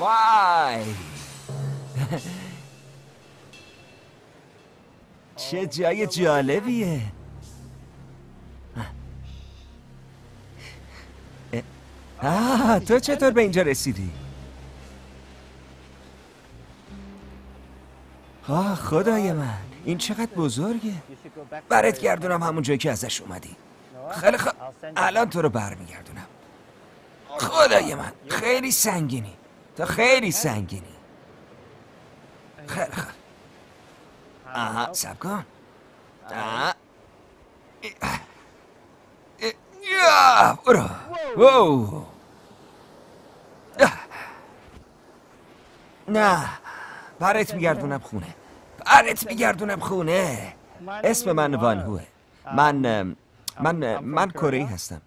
وای چه جای جالبیه. تو چطور به اینجا رسیدی؟ خدای من، این چقدر بزرگه. برات گردونم همون جایی که ازش اومدی. خیلی خوب، الان تو رو برمیگردونم. خدای من، خیلی سنگینی. تو خیلی سنگینی. خیلی خوب. صبر کن. برو. واو. نه، برات میگردونم خونه. اسم من وان هوه. من کره‌ای هستم.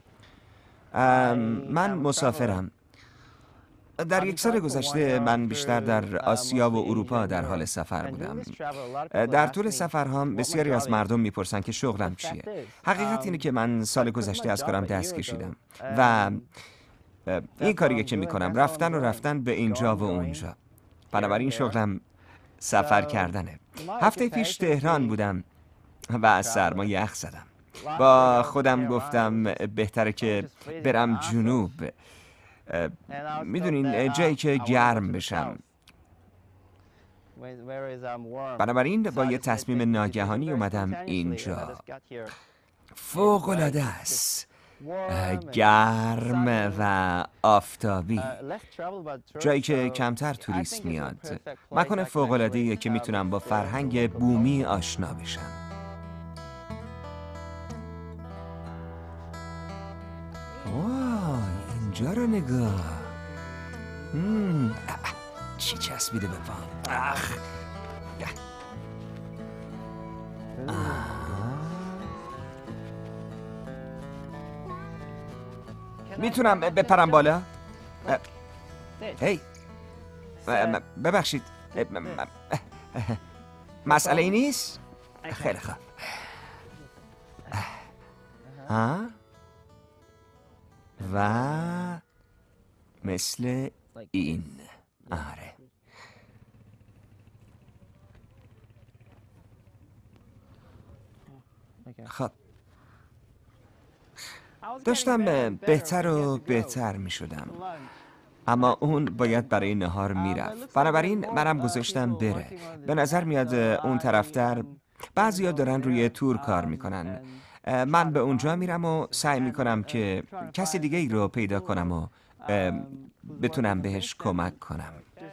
من مسافرم. در یک سال گذشته من بیشتر در آسیا و اروپا در حال سفر بودم. در طول سفرهام بسیاری از مردم میپرسن که شغلم چیه. حقیقت اینه که من سال گذشته از کارم دست کشیدم و این کاریه که میکنم، رفتن به اینجا و اونجا. بنابراین شغلم سفر کردنه. هفته پیش تهران بودم و از سرما یخ زدم. با خودم گفتم بهتره که برم جنوب. میدونین، جایی که گرم بشم. بنابراین با یه تصمیم ناگهانی اومدم اینجا. فوق‌العاده است. گرم و آفتابی. جایی که کمتر توریست میاد. مکان فوق‌العاده‌ایه که میتونم با فرهنگ بومی آشنا بشم. اینجا رو نگاه. چی چسبیده به پام؟ میتونم بپرم بالا؟ هی، ببخشید، مسئله ای نیست؟ خیلی خوب. و مثل این. آره. خب، داشتم بهتر و بهتر می شدم، اما اون باید برای نهار می رفت. بنابراین منم گذاشتم بره. به نظر میاد اون طرفتر بعضیا دارن روی تور کار میکنن. من به اونجا میرم و سعی میکنم که کسی دیگه ای رو پیدا کنم و بتونم بهش کمک کنم.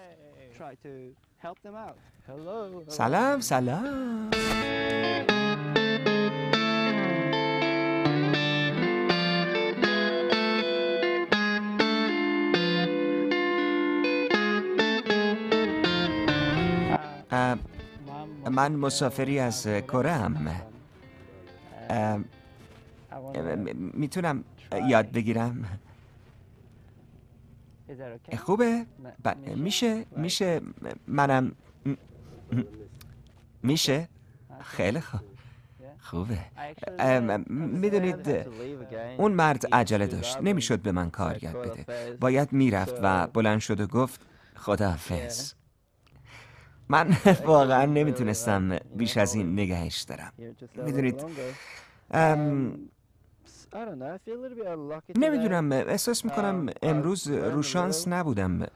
سلام. من مسافری از کره ام. میتونم یاد بگیرم؟ خوبه؟ میشه منم میشه؟ خیلی خوبه. میدونید اون مرد عجله داشت، نمیشد به من کار یاد بده. باید میرفت و بلند شد و گفت خداحافظ. من واقعا نمیتونستم بیش از این نگهش دارم. میدونید، نمیدونم، احساس میکنم امروز رو شانس نبودم.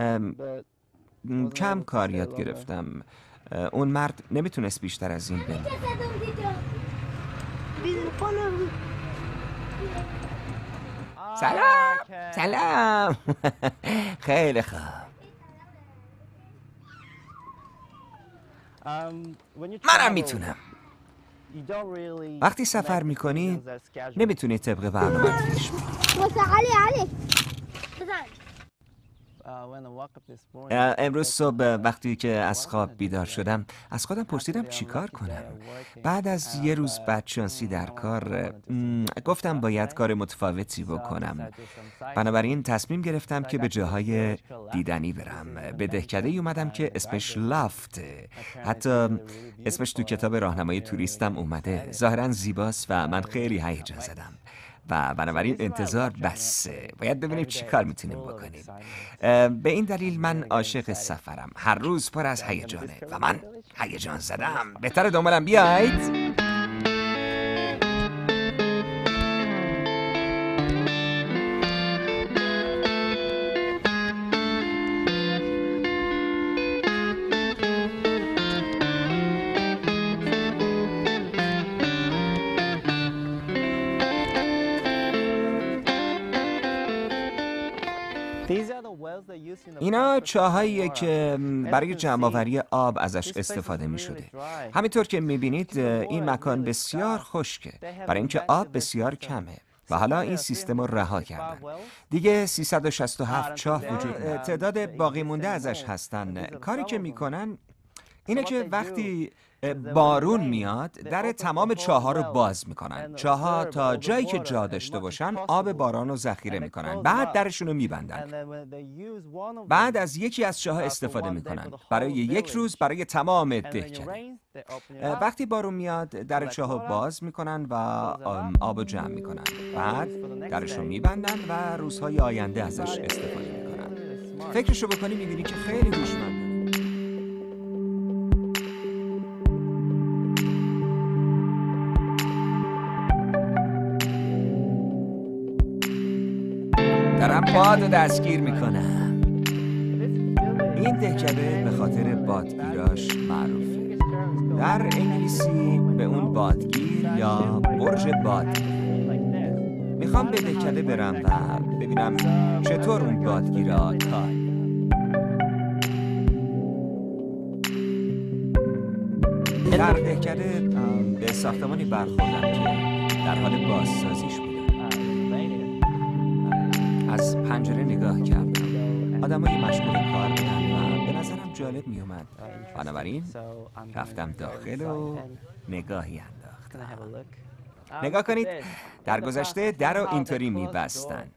کم کار یاد گرفتم. اون مرد نمیتونست بیشتر از این بگه. سلام. خیلی خوب. منم میتونم. وقتی سفر میکنی نمیتونی طبق برنامه‌ت پیش بری. امروز صبح وقتی که از خواب بیدار شدم از خودم پرسیدم چیکار کنم. بعد از یه روز بدشانسی در کار گفتم باید کار متفاوتی بکنم. بنابراین تصمیم گرفتم که به جاهای دیدنی برم. به دهکده‌ای اومدم که اسمش لافته. حتی اسمش تو کتاب راهنمای توریستم اومده. ظاهراً زیباست و من خیلی هیجان زدم. و بنابراین انتظار بسه. باید ببینیم چی کار میتونیم بکنیم. به این دلیل من عاشق سفرم. هر روز پر از هیجانه و من هیجان زدم. بهتر دنبالم بیاید. اینا چاهاییه که برای جمع‌آوری آب ازش استفاده می شده. همینطور که می بینید این مکان بسیار خشکه برای اینکه آب بسیار کمه و حالا این سیستم رو رها کردن. دیگه 367 چاه وجود نداره. تعداد باقی مونده ازش هستن. کاری که میکنن اینه که وقتی بارون میاد در تمام چاه‌ها رو باز میکنن. چاه‌ها تا جایی که جا داشته باشن آب باران رو ذخیره میکنن. بعد درشون رو میبندن. بعد از یکی از چاه‌ها استفاده میکنن برای یک روز برای تمام دهکده. وقتی بارون میاد در چاه‌ها باز میکنن و آب رو جمع میکنن. بعد درشون میبندن و روزهای آینده ازش استفاده میکنن. فکرشو بکنی میبینی که خیلی هوشمنده. دارم باد رو دستگیر میکنم. این دهکده به خاطر بادگیراش معروفه. در انگلیسی به اون بادگیر یا برج بادگیر. میخوام به دهکده برم و ببینم چطور اون بادگیرا کار. در دهکده به ساختمانی برخوردم که در حال بازسازیش بود. از پنجره نگاه کردم. آدمای مشغول کار بودن و به نظرم جالب می اومد. بنابراین رفتم داخل و نگاهی انداختم. نگاه کنید، در گذشته در رو اینطوری می بستن.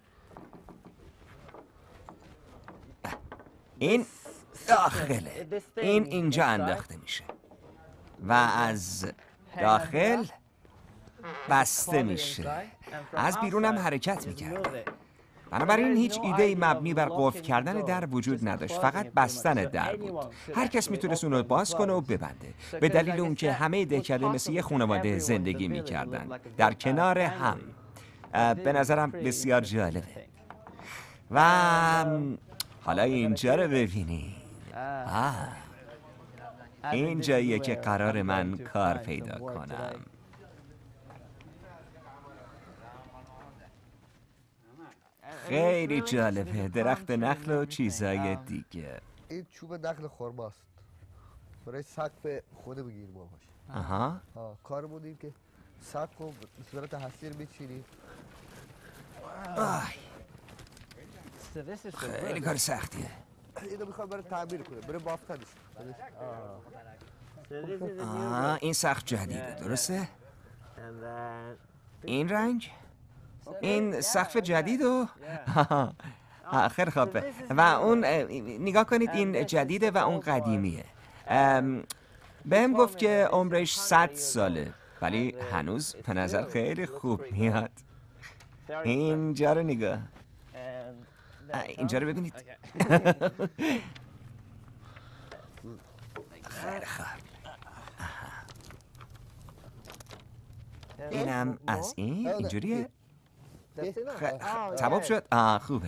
این داخله. این اینجا انداخته میشه و از داخل بسته میشه. از بیرون هم حرکت میکرد. بنابراین هیچ ایده‌ای مبنی بر قفل کردن در وجود نداشت، فقط بستن در بود. هر کس میتونست اون رو باز کنه و ببنده. به دلیل اون که همه دهکده مثل یه خانواده زندگی میکردن در کنار هم. به نظرم بسیار جالبه. و حالا اینجا رو ببینید. این جاییه که قرار من کار پیدا کنم. خیلی جالبه. درخت نخل و چیزای دیگه. این چوب نخل خرماست. برای سقف خونه بگیریم باش. آها. کار بودیم که سقف رو به صورت حسیر میچینیم. خیلی کار سختیه. اینو میخوام برای تعمیر کنه، برای بافتنش. این سقف جدیده، درسته؟ این رنگ؟ این سقف جدید و خیلی خوبه. و اون نگاه کنید، این جدیده و اون قدیمیه. بهم گفت که عمرش 100 ساله ولی هنوز به نظر خیلی خوب میاد. اینجا رو نگاه. اینجا رو ببینید. خیلی خوب. اینم از اینجوریه. تمام شد؟ خوبه.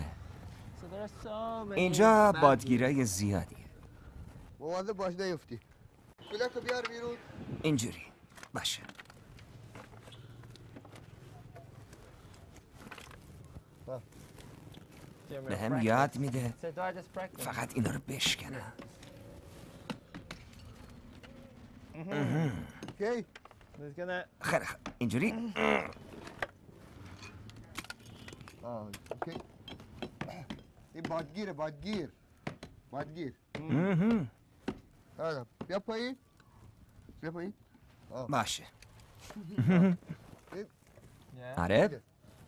اینجا بادگیرای زیادیه. مواظب باش نیفتی. پولکو بیار بیرون. اینجوری باشه. به هم یاد میده فقط اینا رو بشکنم. خیلی خوب. اینجوری. این بادگیر. بیا پایین. باشه. آره.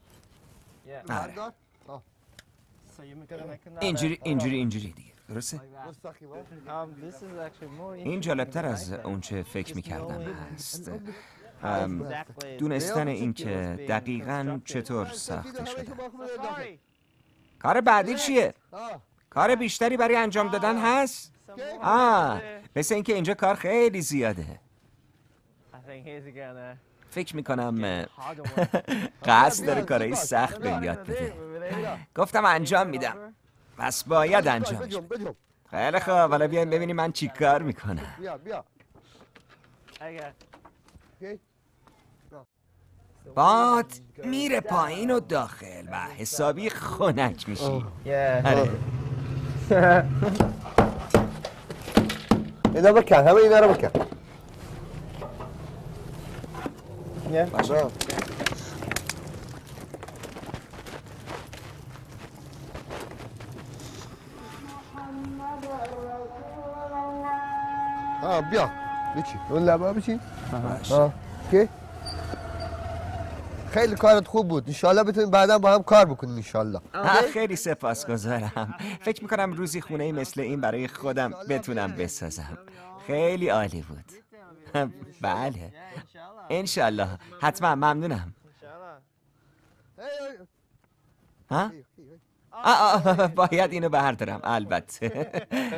اینجوری دیگه. درسته؟ این جالبتر از اون چه فکر میکردم هست. دونستن این که دقیقاً چطور ساخته شده. کار بعدی چیه؟ کار بیشتری برای انجام دادن هست؟ مثل اینکه اینجا کار خیلی زیاده. فکر میکنم قصد داره کارهای سخت به یاد بده. گفتم انجام میدم، پس باید انجامش بدم. خیلی خوب، حالا بیایم ببینیم من چی کار میکنم. باد میره پایین و داخل و حسابی خنک میشی. اینا بکن، همه اینا رو بکن. باشه. بیا بچی اون لبا بچی. اوکی. خیلی کارت خوب بود. انشالله بتونیم بعدا با هم کار بکنیم انشالله. خیلی سپاسگزارم. فکر میکنم روزی خونه مثل این برای خودم بتونم بسازم. خیلی عالی بود. بله انشالله، حتما. ممنونم. باید اینو بردارم البته.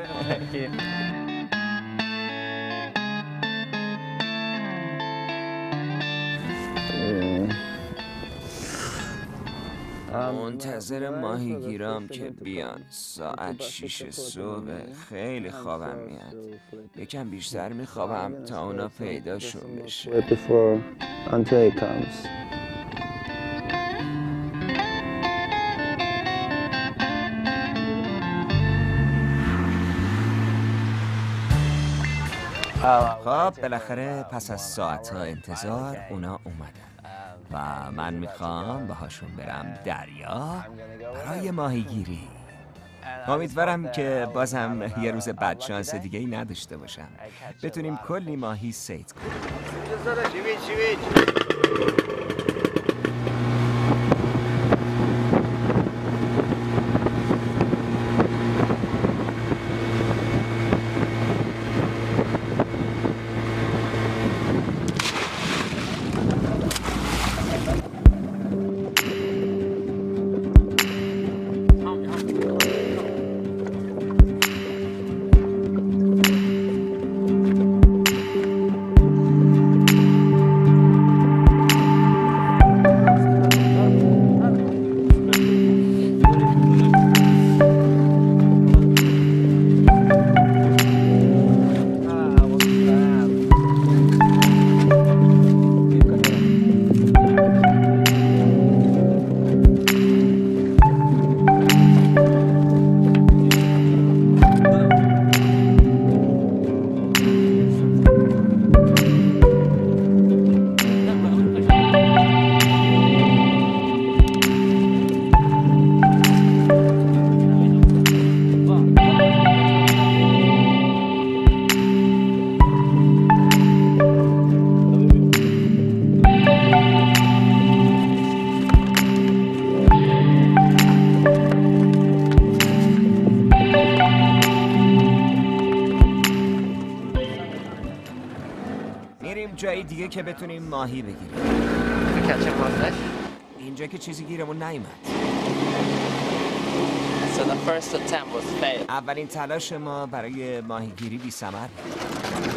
منتظر ماهیگیرام که بیان. ساعت 6 صبح. خیلی خوابم میاد. یکم بیشتر میخوابم تا اونا پیداشون بشه. خب بالاخره پس از ساعتها انتظار اونا اومدن و من میخوام باهاشون برم دریا برای ماهیگیری. امیدوارم که بازم یه روز بدشانس دیگه ای نداشته باشم. بتونیم کلی ماهی صید کنیم. جایی دیگه که بتونیم ماهی بگیریم. اینجا که چیزی گیرمون نیومد. اولین تلاش ما برای ماهیگیری بی‌ثمر بود.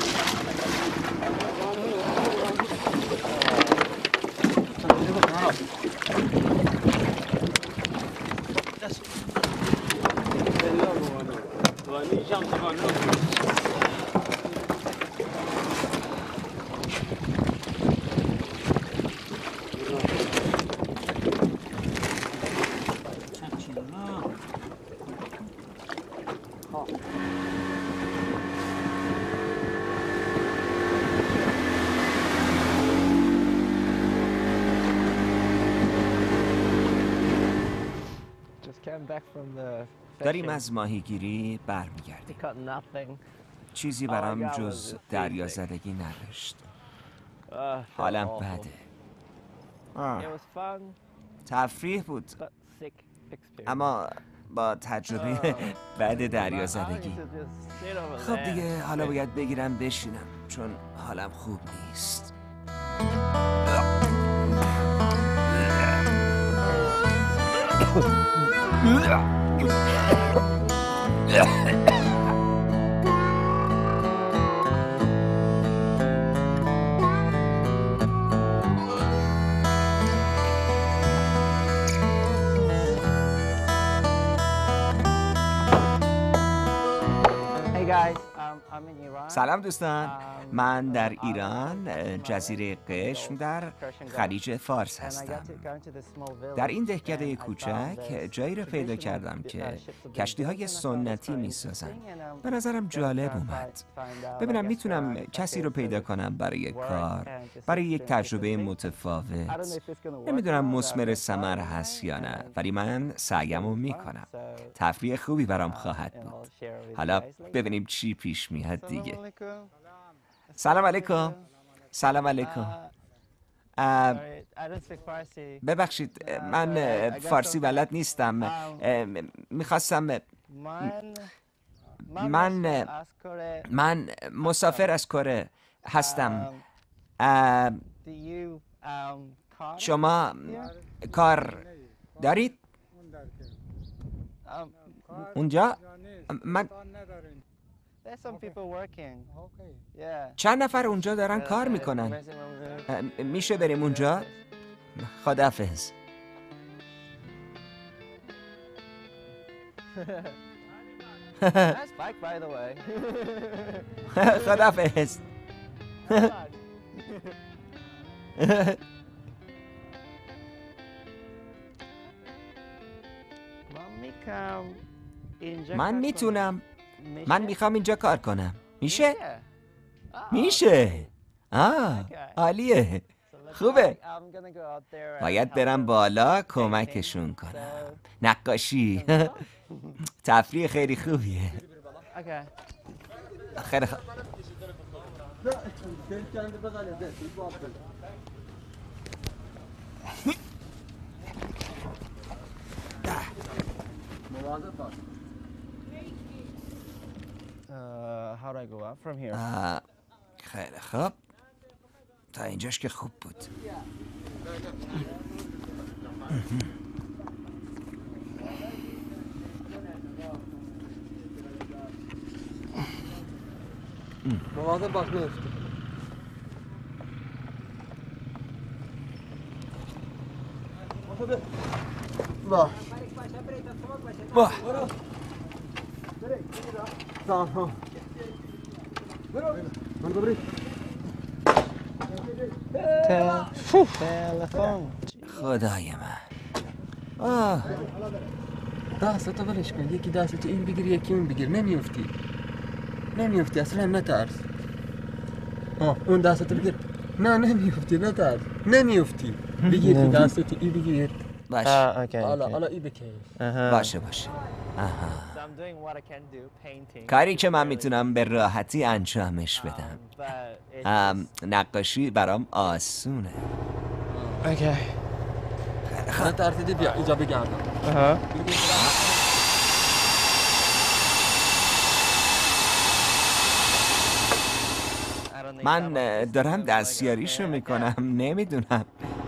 داریم از ماهیگیری برمیگردیم. چیزی برام جز دریازدگی نداشت. حالم بده. تفریح بود، اما با تجربه بد دریازدگی. خب دیگه حالا باید بگیرم بشینم چون حالم خوب نیست. سلام دوستان، من در ایران جزیره قشم در خلیج فارس هستم. در این دهکده کوچک جایی را پیدا کردم که کشتی‌های سنتی می‌سازند. به نظرم جالب اومد. ببینم میتونم کسی رو پیدا کنم برای کار، برای یک تجربه متفاوت. نمیدونم مثمر ثمر هست یا نه، ولی من سعیمو میکنم. تفریح خوبی برام خواهد بود. حالا ببینیم چی پیش میاد دیگه. سلام علیکم. سلام علیکم. ببخشید، من فارسی بلد نیستم. میخواستم من مسافر از کره هستم. شما کار دارید؟ اونجا؟ من چند نفر اونجا دارن کار میکنن. میشه بریم اونجا؟ خداحافظ. خداحافظ. من میتونم. من میخوام اینجا کار کنم. میشه؟ میشه. عالیه. خوبه. باید برم بالا کمکشون کنم. نقاشی. تفریح خیلی خوبیه. خیلی خوب. خیلی خوب. تا اینجاش که خوب بود. مواظب باش نیفتی. باش. واه. خدای من. دستتو ولش کن. یکی دستتو این بگیر یکی اون بگیر. نمیفتی اصلا. نترس. اون دستتو بگیر. نه نمیفتی. نترس. نمیفتی. بگیر دستتو این بگیر. باشه. حالا ای بکش. باشه. کاری که من میتونم به راحتی انجامش بدم. نقاشی برام آسونه. نترسیدی بیا اینجا بگردم. من دارم دستیاریشو میکنم. نمیدونم.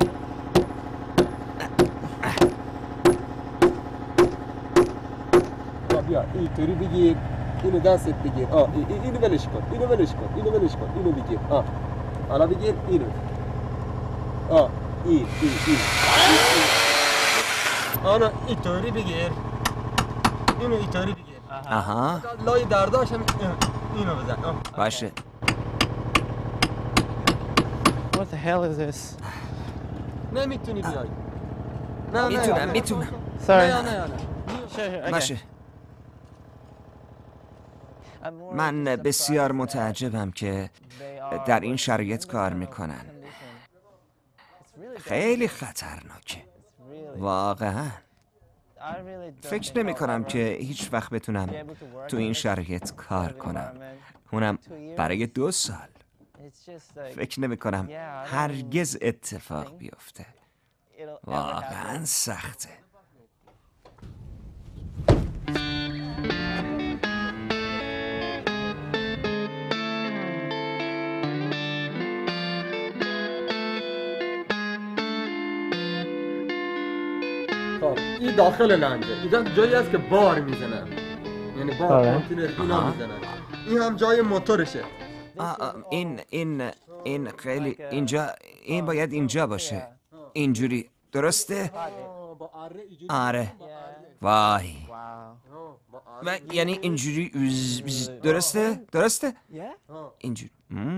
بیا اینطوری بگیر. اینو دستت بگیر. اینو ولش کن. اینو بگیر. حالا بگیر اینو. این آنا اینطوری بگیر. اینو اینطوری بگیر. لای درداش هم اینو بزن. باشه. What the hell is this? نمیتونی بیای. میتونم. Sorry. نه. Sure, okay. باشه. من بسیار متعجبم که در این شرایط کار میکنن. خیلی خطرناکه. واقعا. فکر نمی کنم که هیچ وقت بتونم تو این شرایط کار کنم. اونم برای 2 سال. فکر نمی کنم هرگز اتفاق بیفته. واقعا سخته. خب این داخل لنگه، اینجا جایی هست که بار میزنن، یعنی بار آره. کانتینر اینا میزنن. این هم جای موتورشه. این خیلی اینجا، این باید اینجا باشه، اینجوری درسته؟ با اره اینجوری. آره. وای. Wow. و یعنی اینجوری درسته؟ درسته؟ Yeah? اینجوری.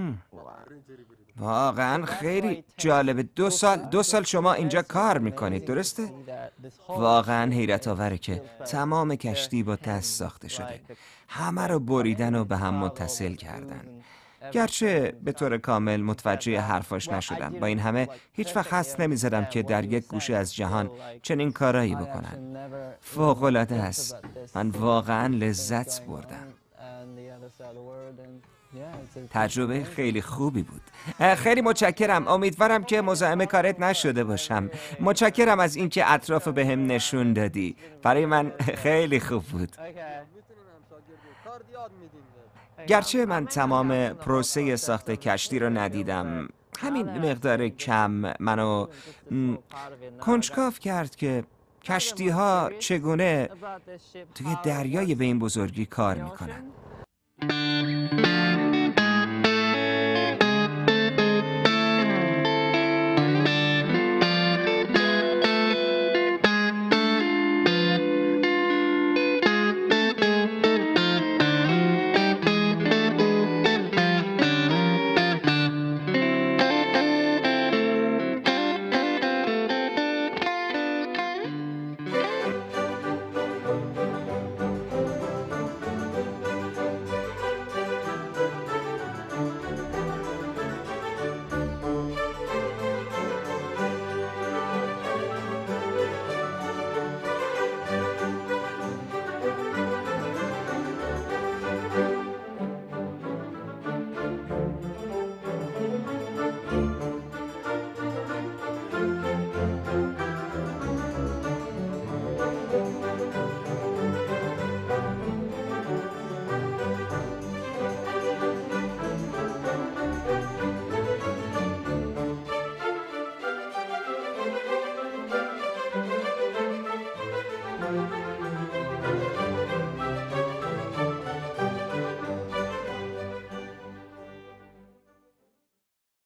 واقعا خیلی جالبه. 2 سال شما اینجا کار میکنید درسته؟ واقعا حیرت آوره که تمام کشتی با دست ساخته شده. همه رو بریدن و به هم متصل کردن. گرچه به طور کامل متوجه حرفاش نشدم، با این همه هیچ وقت حدس نمیزدم که در یک گوشه از جهان چنین کارایی بکنن. فوق‌العاده است. من واقعا لذت بردم. تجربه خیلی خوبی بود. خیلی متشکرم. امیدوارم که مزاحم کارت نشده باشم. متشکرم از اینکه اطراف به هم نشون دادی. برای من خیلی خوب بود. گرچه من تمام پروسه ساخت کشتی رو ندیدم، همین مقدار کم منو کنجکاو کرد که کشتی ها چگونه توی دریای به این بزرگی کار میکنن.